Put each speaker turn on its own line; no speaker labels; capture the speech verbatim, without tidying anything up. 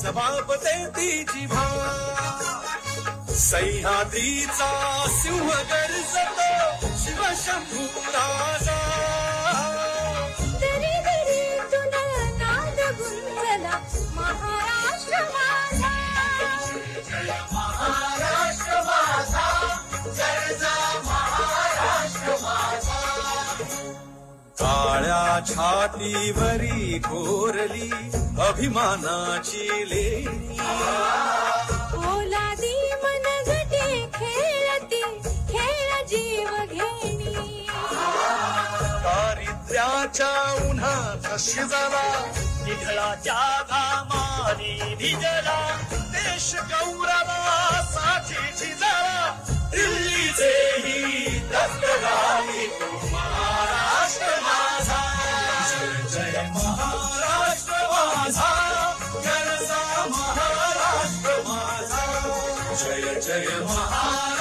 समापते ती जिव्हा सह्याद्रीचा सिंह गर्जतो शिवशंभू राजा
दरी दरीतून नाद गुंजला महाराष्ट्र माझा
जय महाराष्ट्र माझा गर्जा महाराष्ट्र माझा काळ्या छातीवरी कोरली अभिमानाची लेणी
ओलादी मनगटे खेळती खेळ जीव घेणी
दारिद्र्याच्या उन्हात शिजला निधळाच्या घामाने भिजला देश गौरवा साठी झिजला दिल्लीचेही दत्तगाई महाराष्ट्र माझा जय जय महाराष्ट्र माझा गर्जा महाराष्ट्र माझा जय जय महाराष्ट्र